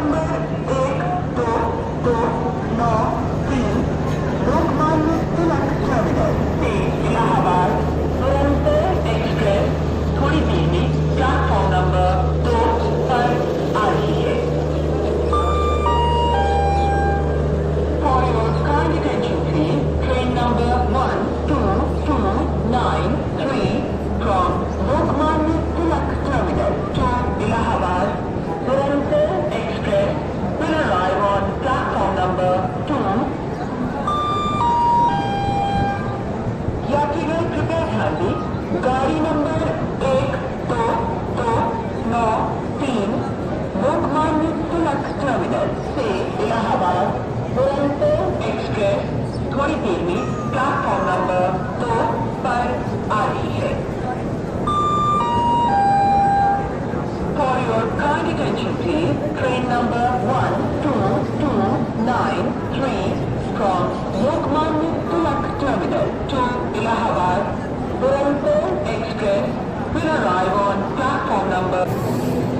Number 1229 Lokmanya Tilak terminus से Allahabad Duronto express थोड़ी देर में प्लेटफॉर्म नंबर 2 पर आ रही है। For your kind attention please, train number 1229 from Lokmanya Tilak Terminus to Allahabad Duronto Express will arrive on platform number 2. यात्रीगण कृपया ध्यान दें, गाड़ी नंबर 1229 लोकमान्य तिलक टर्मिनस से इलाहाबाद दुरंतो एक्सप्रेस थोड़ी देर में प्लेटफॉर्म नंबर 2 पर आ रही है। For your kind attention please, train number 1229 from Lokmanya Tilak Terminus to Allahabad Duronto Express will arrive on platform number